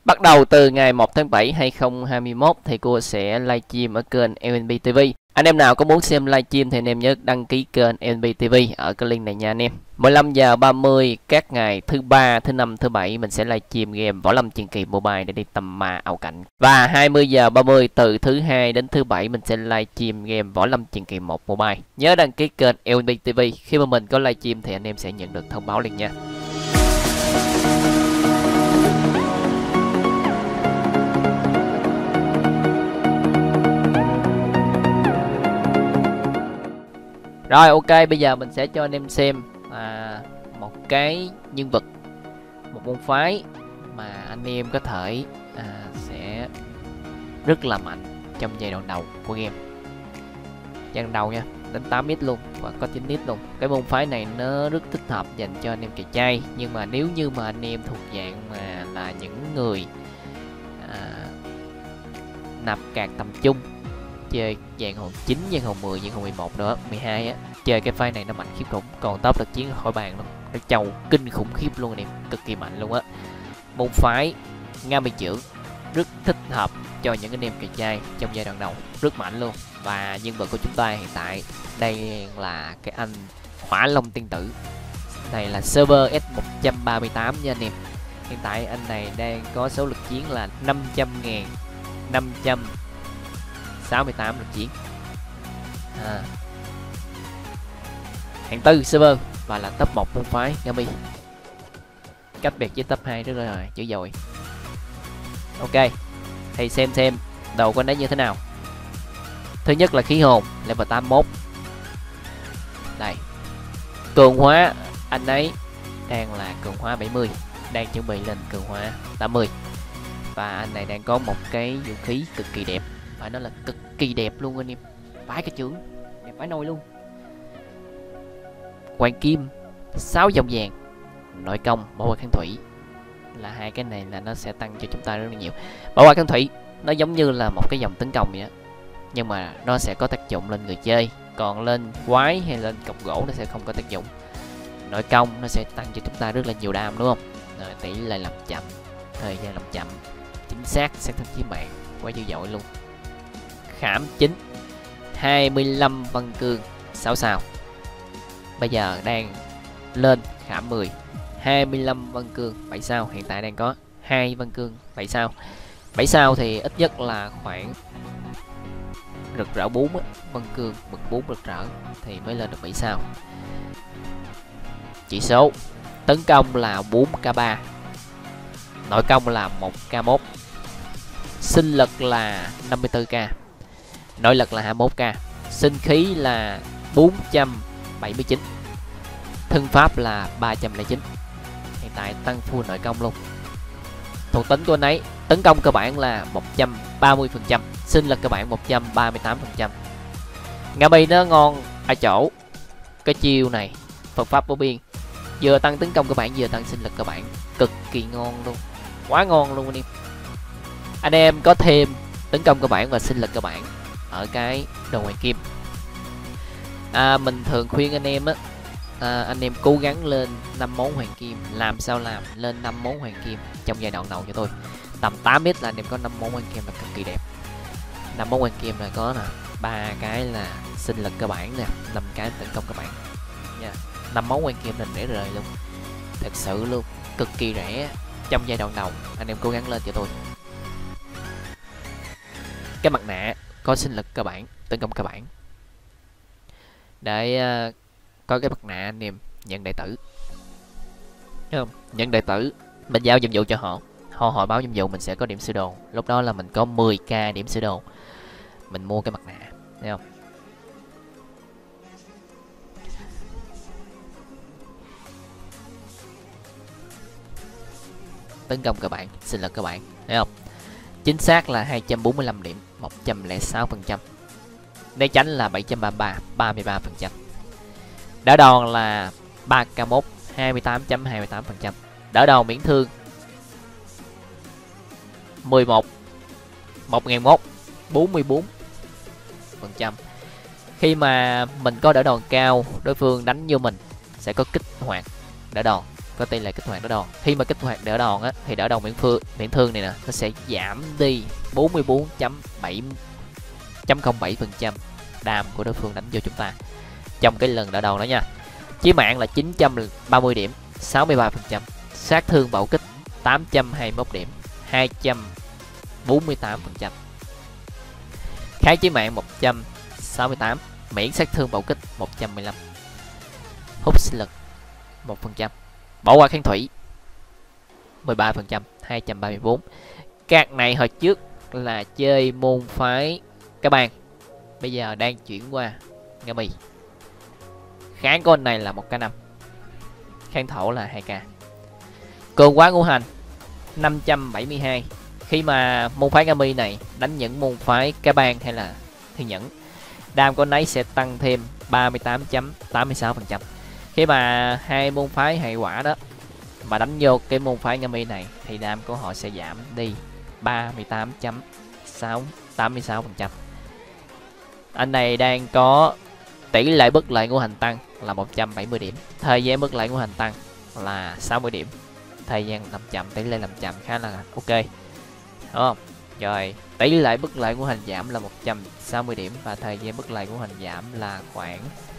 Bắt đầu từ ngày 1 tháng 7 2021 thì cô sẽ livestream ở kênh LNB TV. Anh em nào có muốn xem livestream thì anh em nhớ đăng ký kênh LNB TV ở cái link này nha anh em. 15 giờ 30 các ngày thứ ba, thứ năm, thứ bảy mình sẽ livestream game Võ Lâm Truyền Kỳ Mobile để đi tầm ma ảo cảnh. Và 20 giờ 30 từ thứ hai đến thứ bảy mình sẽ livestream game Võ Lâm Truyền Kỳ 1 Mobile. Nhớ đăng ký kênh LNB TV, khi mà mình có livestream thì anh em sẽ nhận được thông báo liền nha. Rồi ok, bây giờ mình sẽ cho anh em xem một cái nhân vật, một môn phái mà anh em có thể sẽ rất là mạnh trong giai đoạn đầu của game. Giai đoạn đầu nha, đến 8x luôn và có 9x luôn. Cái môn phái này nó rất thích hợp dành cho anh em cày chay, nhưng mà nếu như mà anh em thuộc dạng mà là những người nạp card tầm trung, chơi dạng hồn 9, dạng hồn 10, dạng hồn 11 nữa, 12 á, chơi cái phái này nó mạnh khiếp khủng, còn top lực chiến khỏi bàn luôn, nó trâu kinh khủng khiếp luôn anh em, cực kỳ mạnh luôn á. Môn phái Nga Mi Trưởng rất thích hợp cho những anh em cày chay trong giai đoạn đầu, rất mạnh luôn. Và nhân vật của chúng ta hiện tại đây là cái anh Hỏa Long Tiên Tử, này là server S138 nha anh em. Hiện tại anh này đang có số lực chiến là 500.000, 568 lực chiến, hạng 4 server và là top 1 môn phái Nga Mi, cách biệt với top 2 rất là dữ dội. Ok, thì xem đầu của anh ấy như thế nào. Thứ nhất là khí hồn level 81. Đây, cường hóa anh ấy đang là cường hóa 70, đang chuẩn bị lên cường hóa 80. Và anh này đang có một cái vũ khí cực kỳ đẹp, phải nói là cực kỳ đẹp luôn anh em, vãi cái chưởng đẹp vãi nồi luôn. Hoàng kim 6 dòng vàng, nội công, bảo hộ kháng thủy, là hai cái này là nó sẽ tăng cho chúng ta rất là nhiều. Bảo hộ kháng thủy nó giống như là một cái dòng tấn công vậy á, nhưng mà nó sẽ có tác dụng lên người chơi, còn lên quái hay lên cọc gỗ nó sẽ không có tác dụng. Nội công nó sẽ tăng cho chúng ta rất là nhiều đam đúng không? Rồi, tỷ lệ làm chậm, thời gian làm chậm, chính xác thương chí mạng, quá dữ dội luôn. Khảm 9, 25 văn cương 6 sao. Bây giờ đang lên khảm 10, 25 văn cương 7 sao, hiện tại đang có 2 văn cương 7 sao. 7 sao thì ít nhất là khoảng rực rỡ 4 á, văn cương bậc 4 rực rỡ thì mới lên được 7 sao. Chỉ số tấn công là 4k3, nội công là 1k1, sinh lực là 54k, nội lực là 21k, sinh khí là 479, thân pháp là 309. Hiện tại tăng full nội công luôn. Thuộc tính của anh ấy tấn công cơ bản là 130%, sinh lực cơ bản 138%. Nga Mi nó ngon ở chỗ cái chiêu này, Phật pháp vô biên, vừa tăng tấn công cơ bản vừa tăng sinh lực cơ bản, cực kỳ ngon luôn, quá ngon luôn anh em. Anh em có thêm tấn công cơ bản và sinh lực cơ bản ở cái đồ hoàng kim. Mình thường khuyên anh em á, anh em cố gắng lên 5 món hoàng kim, làm sao làm lên 5 món hoàng kim trong giai đoạn đầu cho tôi. Tầm 8x là anh em có 5 món hoàng kim là cực kỳ đẹp. 5 món hoàng kim là có nè, 3 cái là sinh lực cơ bản nè, 5 cái tấn công cơ bản nha. 5 món hoàng kim là rẻ rời luôn, thật sự luôn, cực kỳ rẻ trong giai đoạn đầu, anh em cố gắng lên cho tôi. Cái mặt nạ có sinh lực cơ bản, tấn công cơ bản. Để có cái mặt nạ anh em nhận đệ tử, thấy không? Nhận đệ tử mình giao nhiệm vụ cho họ, họ hồi báo nhiệm vụ mình sẽ có điểm sửa đồ, lúc đó là mình có 10k điểm sửa đồ, mình mua cái mặt nạ, thấy không? Tấn công cơ bản, sinh lực cơ bản, thấy không? Chính xác là 245 điểm, 106%. Né tránh là 733, 33%. Đỡ đòn là 3k1, 28.28%. Đỡ đòn miễn thương 11, 1001, 44%. Khi mà mình có đỡ đòn cao, đối phương đánh như mình sẽ có kích hoạt đỡ đòn, có tỷ lệ kích hoạt đỡ đòn. Khi mà kích hoạt đỡ đòn á thì đỡ đòn miễn thương này nè nó sẽ giảm đi 44.07% đam của đối phương đánh vô chúng ta trong cái lần đỡ đòn đó nha. Chí mạng là 930 điểm, 63%. Sát thương bạo kích 821 điểm, 248%. Kháng chí mạng 168, miễn sát thương bạo kích 115. Hút sinh lực 1%. Bỏ qua kháng thủy 13%, 234. Các này hồi trước là chơi môn phái Cá Bang, bây giờ đang chuyển qua Nga Mi. Kháng con này là 1k5, kháng thổ là 2k. Cường hóa ngũ hành 572. Khi mà môn phái Nga Mi này đánh những môn phái Cá Bang hay là Thiên Nhẫn, đam con ấy sẽ tăng thêm 38.86%. Khi mà hai môn phái hệ quả đó mà đánh vô cái môn phái Nga Mi này thì đam của họ sẽ giảm đi 38.86%. Anh này đang có tỷ lệ bất lợi ngũ hành tăng là 170 điểm, thời gian bất lợi ngũ hành tăng là 60 điểm, thời gian làm chậm, tỷ lệ làm chậm khá là ok, đúng không? Rồi tỷ lệ bất lợi ngũ hành giảm là 160 điểm và thời gian bất lợi ngũ hành giảm là khoảng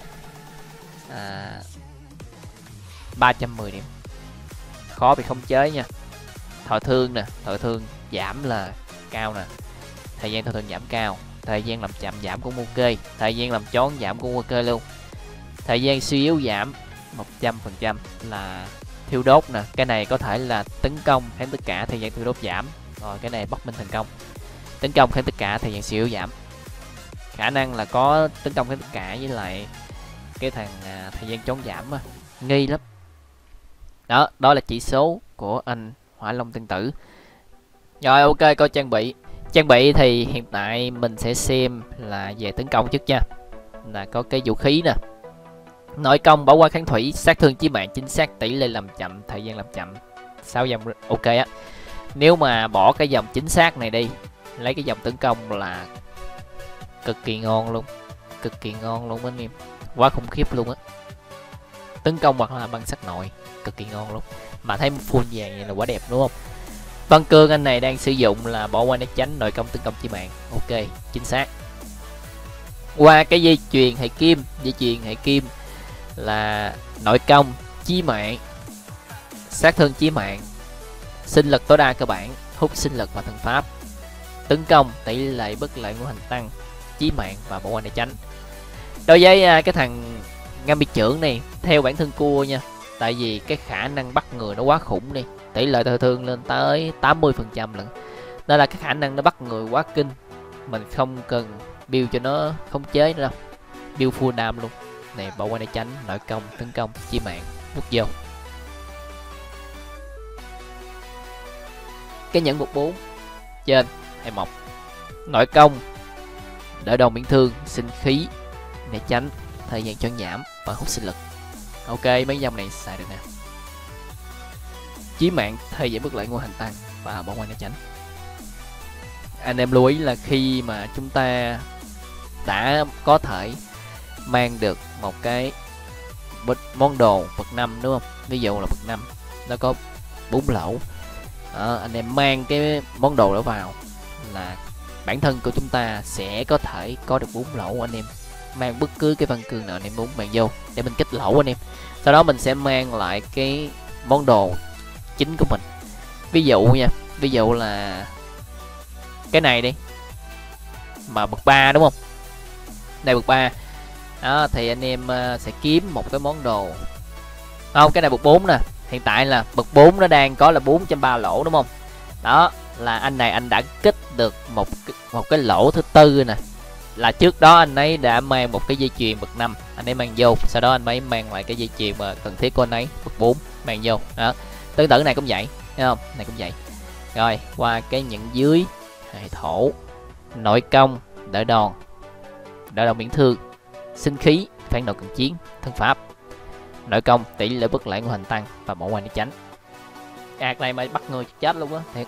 310 điểm. Khó bị khống chế nha. Thọ thương nè, thọ thương giảm là cao nè, thời gian thọ thương giảm cao, thời gian làm chậm giảm cũng ok, thời gian làm chón giảm cũng ok luôn, thời gian suy yếu giảm 100% là thiêu đốt nè. Cái này có thể là tấn công kháng tất cả, thời gian thiêu đốt giảm. Rồi cái này bắc minh thành công, tấn công kháng tất cả, thời gian suy yếu giảm. Khả năng là có tấn công kháng tất cả với lại cái thằng thời gian chón giảm á, nghi lắm. Đó là chỉ số của anh Hỏa Long Tiên Tử. Rồi ok, coi trang bị. Trang bị thì hiện tại mình sẽ xem là về tấn công trước nha. Là có cái vũ khí nè, nội công, bỏ qua kháng thủy, sát thương chí mạng, chính xác, tỷ lệ làm chậm, thời gian làm chậm 6 dòng ok á. Nếu mà bỏ cái dòng chính xác này đi, lấy cái dòng tấn công là cực kỳ ngon luôn, cực kỳ ngon luôn anh em, quá khủng khiếp luôn á. Tấn công hoặc là băng sắc nội cực kỳ ngon luôn, mà thấy full vàng này là quá đẹp đúng không? Văn Cương anh này đang sử dụng là bỏ qua né tránh, nội công tấn công chí mạng ok, chính xác. Qua cái dây chuyền hệ kim, dây chuyền hệ kim là nội công, chí mạng, sát thương chí mạng, sinh lực tối đa cơ bản, hút sinh lực và thần pháp, tấn công, tỷ lệ bất lợi ngũ hành tăng, chí mạng và bỏ qua né tránh. Đối với cái thằng Nga Mi trưởng này, theo bản thân cua nha, tại vì cái khả năng bắt người nó quá khủng đi, tỷ lệ thọ thương lên tới 80% lận, nên là cái khả năng nó bắt người quá kinh. Mình không cần build cho nó khống chế nữa đâu, build full đam luôn. Này bỏ qua né tránh, nội công, tấn công, chí mạng, hút vô. Cái nhẫn 14 trên 21, nội công, đỡ đòn miễn thương, sinh khí, né tránh, thời gian chón giảm và hút sinh lực. Ok, mấy dòng này xài được nè. Chí mạng, thời gian bất lợi ngũ hành tăng và bỏ qua né tránh. Anh em lưu ý là khi mà chúng ta đã có thể mang được một cái món đồ bậc 5 đúng không? Ví dụ là bậc 5 nó có 4 lỗ. Anh em mang cái món đồ đó vào là bản thân của chúng ta sẽ có thể có được 4 lỗ. Anh em mang bất cứ cái văn cương nào anh em muốn mang vô để mình kích lỗ anh em. Sau đó mình sẽ mang lại cái món đồ chính của mình. Ví dụ nha, ví dụ là cái này đi, mà bậc 3 đúng không? Đây bậc 3. Đó thì anh em sẽ kiếm một cái món đồ. Không, cái này bậc 4 nè. Hiện tại là bậc 4 nó đang có là 4.3 lỗ đúng không? Đó là anh này anh đã kích được một cái lỗ thứ tư nè. Là trước đó anh ấy đã mang một cái dây chuyền bậc 5, anh ấy mang vô, sau đó anh ấy mang lại cái dây chuyền mà cần thiết của anh ấy bậc 4 mang vô. Đó. Tương tự này cũng vậy, thấy không? Này cũng vậy. Rồi, qua cái những dưới hệ thổ, nội công, đỡ đòn miễn thương, sinh khí, phản động cận chiến, thân pháp, nội công, tỷ lệ bất lợi ngũ hành tăng và bỏ qua né tránh. Ạc này mà bắt người chết luôn á, thiệt.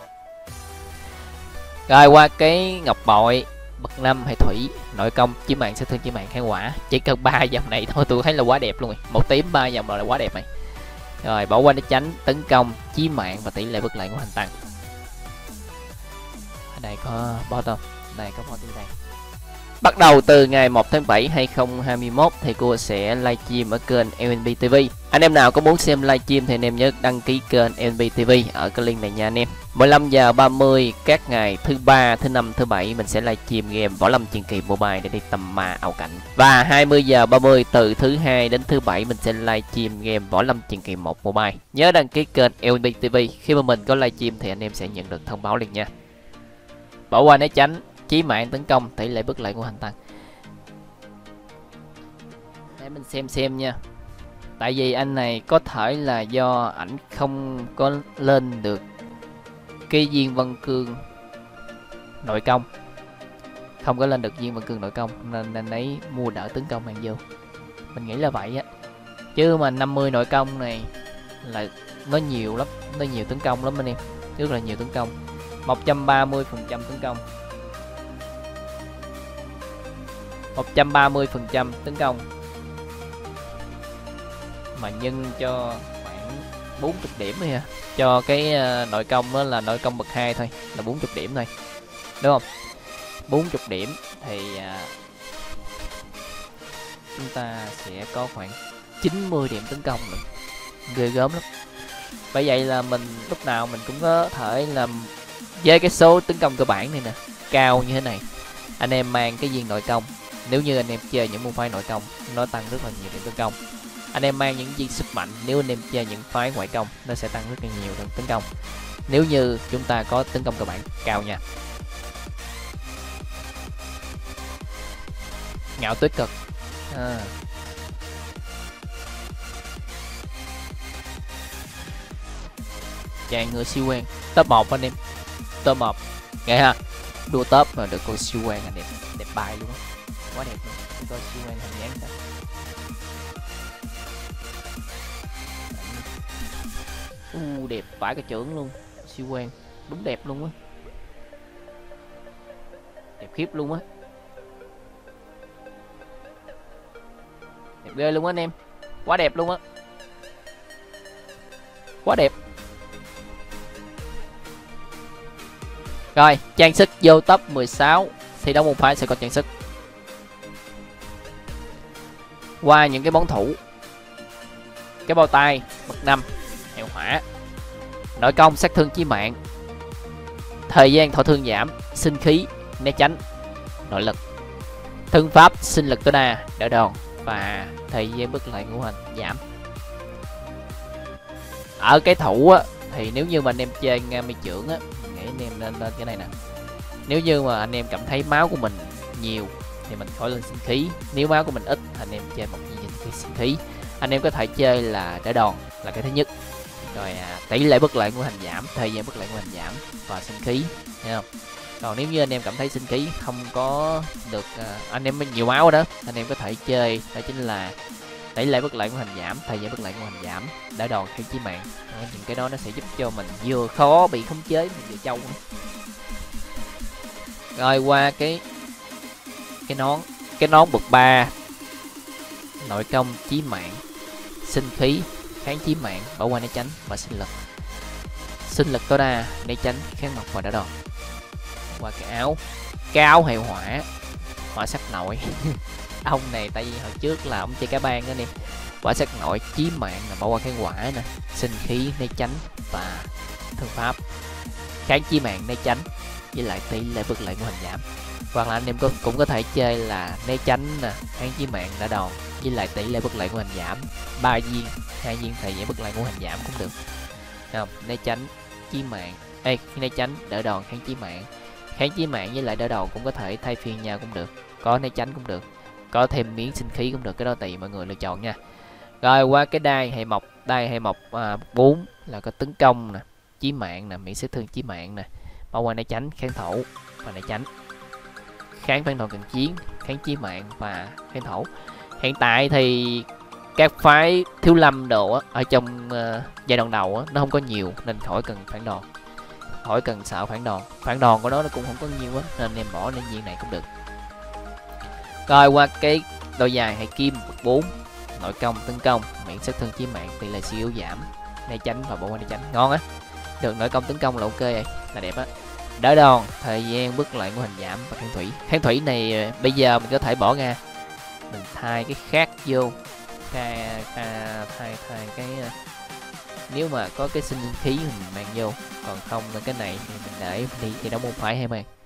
Rồi qua cái ngọc bội bậc 5 hệ thủy, nội công, chí mạng, sát thương, chí mạng, kháng hỏa. Chỉ cần 3 dòng này thôi tôi thấy là quá đẹp luôn rồi. Một tím 3 dòng là quá đẹp này. Rồi bỏ qua né tránh, tấn công, chí mạng và tỷ lệ bất lợi của hành tăng. Ở đây có bot không? Đây có bot đây. Bắt đầu từ ngày 1 tháng 7 2021 thì cô sẽ livestream ở kênh LNB TV. Anh em nào có muốn xem livestream thì anh em nhớ đăng ký kênh LNB TV ở cái link này nha anh em. 15 giờ 30 các ngày thứ ba, thứ năm, thứ bảy mình sẽ livestream game Võ Lâm Truyền Kỳ Mobile để đi tầm ma ảo cảnh. Và 20 giờ 30 từ thứ hai đến thứ bảy mình sẽ livestream game Võ Lâm Truyền Kỳ 1 Mobile. Nhớ đăng ký kênh LNB TV, khi mà mình có livestream thì anh em sẽ nhận được thông báo liền nha. Bỏ qua né tránh, chí mạng, tấn công, tỷ lệ bất lợi của hành tăng. Để mình xem nha. Tại vì anh này có thể là do ảnh không có lên được cái viên Vân Cương nội công, không có lên được viên Vân Cương nội công nên anh ấy mua đỡ tấn công hàng vô. Mình nghĩ là vậy á, chứ mà 50 nội công này là nó nhiều lắm, nó nhiều tấn công lắm anh em, rất là nhiều tấn công. 130% tấn công, 130% tấn công mà nhân cho khoảng 40 điểm thôi ha. Cho cái nội công đó là nội công bậc 2 thôi là 40 điểm thôi, đúng không? 40 điểm thì chúng ta sẽ có khoảng 90 điểm tấn công nữa, ghê gớm lắm. Bởi vậy là mình lúc nào mình cũng có thể làm với cái số tấn công cơ bản này nè cao như thế này, anh em mang cái viên nội công. Nếu như anh em chơi những môn phái nội công nó tăng rất là nhiều điểm tấn công. Anh em mang những viên sức mạnh, nếu anh em chơi những phái ngoại công nó sẽ tăng rất là nhiều điểm tấn công, nếu như chúng ta có tấn công cơ bản cao nha. Ngạo tuyết cực chàng ngựa siêu quen top 1 anh em, top 1 nghe ha, đua top mà được con siêu quen là đẹp bài luôn á, quá đẹp luôn. Coi siêu quen hình dáng sao. Đẹp vãi cả trưởng luôn, siêu quen đúng đẹp luôn á, đẹp khiếp luôn á, đẹp ghê luôn á anh em, quá đẹp luôn á, quá đẹp. Rồi trang sức vô top 16 thì đấu môn phái sẽ có trang sức. Qua những cái món thủ, cái bao tay bậc 5 heo hỏa, nội công sát thương chí mạng, thời gian thọ thương giảm, sinh khí né tránh, nội lực, thân pháp sinh lực tối đa, đỡ đòn và thời gian bất lợi ngũ hành giảm. Ở cái thủ á, thì nếu như mà anh em chơi mi trưởng á, mình nghĩ anh em nên lên cái này nè. Nếu như mà anh em cảm thấy máu của mình nhiều thì mình khỏi lên sinh khí, nếu máu của mình ít anh em chơi một viên sinh khí. Anh em có thể chơi là đỡ đòn là cái thứ nhất, rồi tỷ lệ bất lợi của hành giảm, thời gian bất lợi của hành giảm và sinh khí, thấy không? Còn nếu như anh em cảm thấy sinh khí không có được, anh em nhiều máu đó, anh em có thể chơi đó chính là tỷ lệ bất lợi của hành giảm, thời gian bất lợi của hành giảm, đỡ đòn hay chí mạng. Những cái đó nó sẽ giúp cho mình vừa khó bị khống chế mình vừa trâu nữa. Rồi qua cái nón bậc 3, nội công chí mạng, sinh khí, kháng chí mạng, bỏ qua né tránh và sinh lực tối đa, né tránh, kháng mộc và đỡ đòn. Qua cái áo hệ hỏa sắc nội ông này tại vì hồi trước là ông chơi cá bang đó anh em, hỏa sắc nội chí mạng là bỏ qua cái hỏa nè, sinh khí né tránh và thương pháp, kháng chí mạng né tránh với lại tỷ lệ bất lợi của hành giảm. Hoặc là anh em cũng có thể chơi là né tránh nè, kháng chí mạng, đỡ đòn với lại tỷ lệ bất lợi của hành giảm, 3 viên, 2 viên thời gian bất lợi của hành giảm cũng được. Không, né tránh chí mạng, né tránh đỡ đòn kháng chí mạng với lại đỡ đòn cũng có thể thay phiên nhau cũng được, có né tránh cũng được, có thêm miếng sinh khí cũng được, cái đó tùy mọi người lựa chọn nha. Rồi qua cái đai hệ mộc 4 là có tấn công nè, chí mạng nè, miễn sát thương chí mạng nè, bao qua né tránh, kháng thổ và né tránh, kháng phản đòn cận chiến, kháng chí mạng và kháng thổ. Hiện tại thì các phái thiếu lâm đồ á, ở trong giai đoạn đầu á, nó không có nhiều nên khỏi cần phản đòn, khỏi cần sợ phản đòn của nó cũng không có nhiều á, nên em bỏ lên viên này cũng được. Rồi qua cái đôi giày hay kim 4, nội công tấn công, miễn sát thương chí mạng, tỷ lệ suy yếu giảm, né tránh và bỏ qua né tránh. Ngon á. Được nội công tấn công là ok rồi, là đẹp á. Đỡ đòn, thời gian bước lại của hình giảm và kháng thủy. Kháng thủy này bây giờ mình có thể bỏ ra, mình thay cái khác vô, thay cái nếu mà có cái sinh khí mình mang vô, còn không cái này thì mình để đi thì đâu muốn phải hay bạn.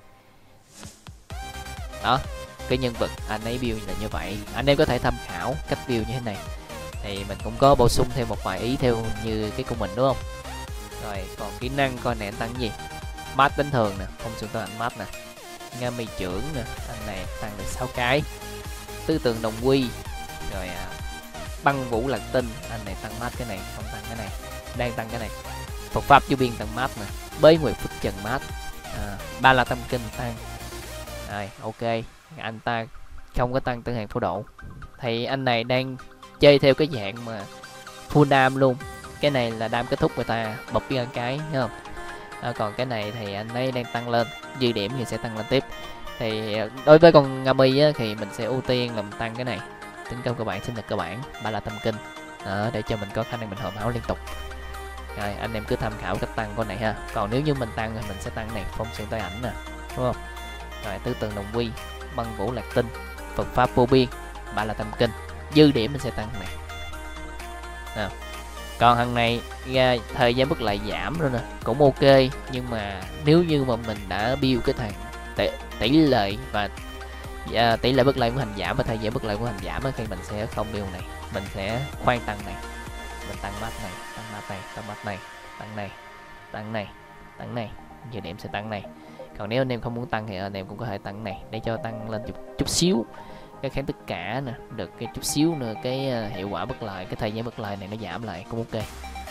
Đó, cái nhân vật anh ấy build là như vậy, anh em có thể tham khảo cách build như thế này. Thì mình cũng có bổ sung thêm một vài ý theo như cái của mình đúng không. Rồi còn kỹ năng coi này anh tăng gì, mát đánh thường nè, không xương tấn ảnh mát nè, nga mi trưởng nè, anh này tăng được 6 cái, tứ tường đồng quy, rồi băng vũ lạc tinh, anh này tăng mát cái này, không tăng cái này, đang tăng cái này. Phật pháp vô biên tăng mát nè, bế nguyệt phúc trần mát, ba la tâm kinh tăng. Rồi ok, anh ta không có tăng tương hàng phổ độ, thì anh này đang chơi theo cái dạng mà full đam luôn. Cái này là đam kết thúc người ta bật cái thấy không. Còn cái này thì anh ấy đang tăng lên, dư điểm thì sẽ tăng lên tiếp. Thì đối với con Ngami á, thì mình sẽ ưu tiên làm tăng cái này, tấn công cơ bản, sinh lực cơ bản, ba la tâm kinh đó, để cho mình có khả năng mình hồi máu liên tục. Rồi anh em cứ tham khảo cách tăng con này ha. Còn nếu như mình tăng thì mình sẽ tăng này, phong xương tay ảnh nè, đúng không. Rồi tứ tường đồng quy, băng vũ lạc tinh, Phật pháp vô biên, ba la tâm kinh, dư điểm mình sẽ tăng này. Còn thằng này ra thời gian bước lại giảm rồi nè, cũng ok. Nhưng mà nếu như mà mình đã build cái thằng tỷ lệ và tỷ lệ bước lại của hành giảm và thời gian bước lại của hành giảm thì mình sẽ không build này, mình sẽ khoan tăng này, mình tăng mát này, tăng mát này, tăng mát này, tăng này, tăng này, tăng này, giờ điểm sẽ tăng này. Còn nếu anh em không muốn tăng thì anh em cũng có thể tăng này để cho tăng lên chút xíu cái kháng tất cả nè, được cái chút xíu nữa cái hiệu quả bất lợi, cái thời gian bất lợi này nó giảm lại cũng ok.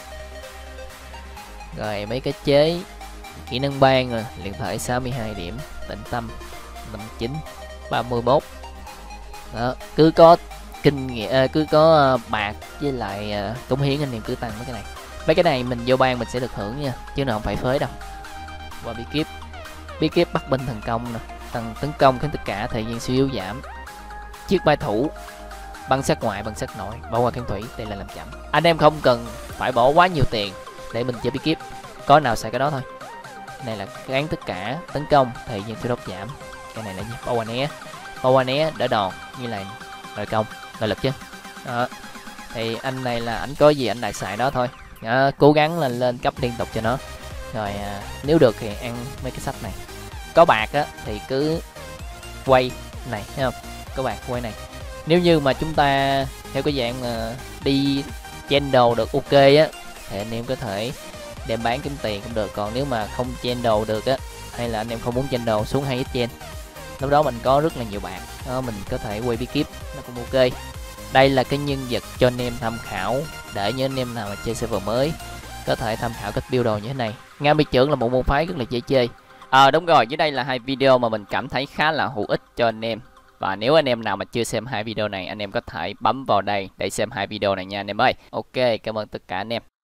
Rồi mấy cái chế kỹ năng ban rồi, luyện thể 62 điểm, tịnh tâm 59, 31. Đó, cứ có kinh nghiệm, cứ có bạc với lại cống hiến anh em cứ tăng mấy cái này. Mấy cái này mình vô ban mình sẽ được hưởng nha, chứ nào không phải phế đâu. Qua bí kíp bắt binh thần công nè, tăng tấn công kháng tất cả, thời gian suy yếu giảm, chiếc mai thủ, băng sát ngoại, băng sát nội, bỏ qua kháng thủy, đây là làm chậm. Anh em không cần phải bỏ quá nhiều tiền để mình chơi bí kíp, có nào xài cái đó thôi. Này là kháng tất cả, tấn công, thời gian tiêu đốt giảm. Cái này là gì? Bao qua né, đỡ đòn, như là nội công, nội lực chứ. Đó. Thì anh này là ảnh có gì anh lại xài đó thôi. Đó, cố gắng là lên cấp liên tục cho nó. Rồi nếu được thì ăn mấy cái sách này. Có bạc á thì cứ quay này, thấy không? Có bạc quay này. Nếu như mà chúng ta theo cái dạng mà đi chen đồ được ok á thì anh em có thể đem bán kiếm tiền cũng được. Còn nếu mà không chen đồ được á, hay là anh em không muốn chen đồ, xuống 2x chen, lúc đó mình có rất là nhiều bạc đó, mình có thể quay bí kíp nó cũng ok. Đây là cái nhân vật cho anh em tham khảo để những anh em nào mà chơi server mới có thể tham khảo cách build đồ như thế này. Nga mi trưởng là một môn phái rất là dễ chơi. Đúng rồi, dưới đây là hai video mà mình cảm thấy khá là hữu ích cho anh em. Và nếu anh em nào mà chưa xem hai video này, anh em có thể bấm vào đây để xem hai video này nha anh em ơi. Ok, cảm ơn tất cả anh em.